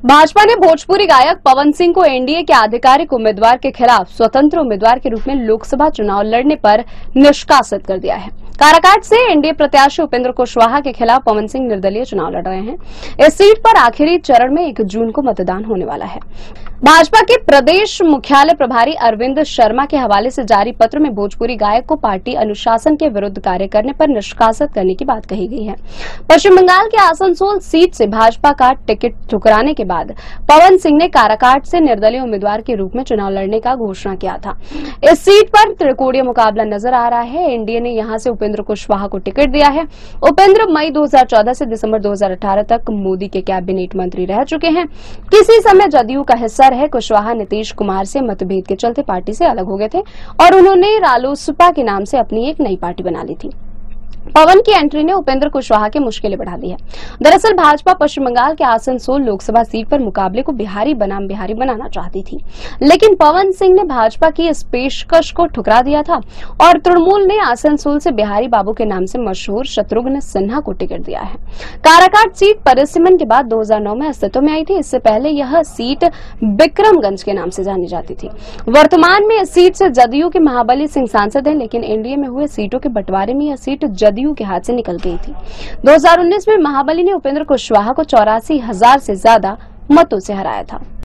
भाजपा ने भोजपुरी गायक पवन सिंह को एनडीए के आधिकारिक उम्मीदवार के खिलाफ स्वतंत्र उम्मीदवार के रूप में लोकसभा चुनाव लड़ने पर निष्कासित कर दिया है। काराकाट से एनडीए प्रत्याशी उपेंद्र कुशवाहा के खिलाफ पवन सिंह निर्दलीय चुनाव लड़ रहे हैं। इस सीट पर आखिरी चरण में 1 जून को मतदान होने वाला है। भाजपा के प्रदेश मुख्यालय प्रभारी अरविंद शर्मा के हवाले से जारी पत्र में भोजपुरी गायक को पार्टी अनुशासन के विरुद्ध कार्य करने पर निष्कासित करने की बात कही गई है। पश्चिम बंगाल के आसनसोल सीट से भाजपा का टिकट ठुकराने के बाद पवन सिंह ने काराकाट से निर्दलीय उम्मीदवार के रूप में चुनाव लड़ने का घोषणा किया था। इस सीट पर त्रिकोणीय मुकाबला नजर आ रहा है। एनडीए ने यहां से उपेंद्र कुशवाहा को टिकट दिया है। उपेंद्र मई 2014 से दिसंबर 2018 तक मोदी के कैबिनेट मंत्री रह चुके हैं। किसी समय जदयू का हिस्सा रहे कुशवाहा नीतीश कुमार से मतभेद के चलते पार्टी से अलग हो गए थे और उन्होंने रालोसपा के नाम से अपनी एक नई पार्टी बना ली थी। पवन की एंट्री ने उपेंद्र कुशवाहा की मुश्किलें बढ़ा दी है। दरअसल भाजपा पश्चिम बंगाल के आसनसोल लोकसभा सीट पर मुकाबले को बिहारी बनाम बिहारी बनाना चाहती थी, लेकिन पवन सिंह ने भाजपा की इस पेशकश को ठुकरा दिया था और तृणमूल ने आसनसोल से बिहारी बाबू के नाम से मशहूर शत्रुघ्न सिन्हा को टिकट दिया है। काराकाट सीट परिसीमन के बाद 2009 में अस्तित्व में आई थी। इससे पहले यह सीट बिक्रमगंज के नाम से जानी जाती थी। वर्तमान में इस सीट से जदयू के महाबली सिंह सांसद हैं, लेकिन एनडीए में हुए सीटों के बंटवारे में यह सीट जदयू के हाथ से निकल गई थी। 2019 में महाबली ने उपेंद्र कुशवाहा को 84,000 से ज्यादा मतों से हराया था।